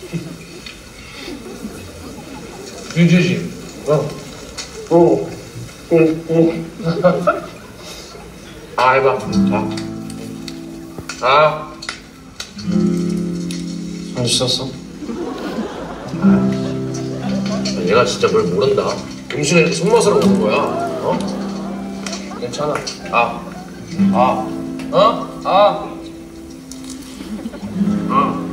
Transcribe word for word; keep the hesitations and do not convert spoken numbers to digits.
유지지. 어. 오. 오. 오. 아, 해봐. 자. 아. 손 씻었어? 아, 얘가 진짜 뭘 모른다. 음식에 이렇게 손맛으로 오는 거야. 어? 괜찮아. 아. 아. 어? 아. 아.